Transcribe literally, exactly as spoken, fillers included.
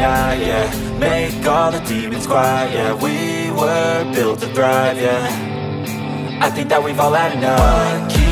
sky, yeah. Make all the demons quiet, yeah. We were built to thrive, yeah. I think that we've all had enough.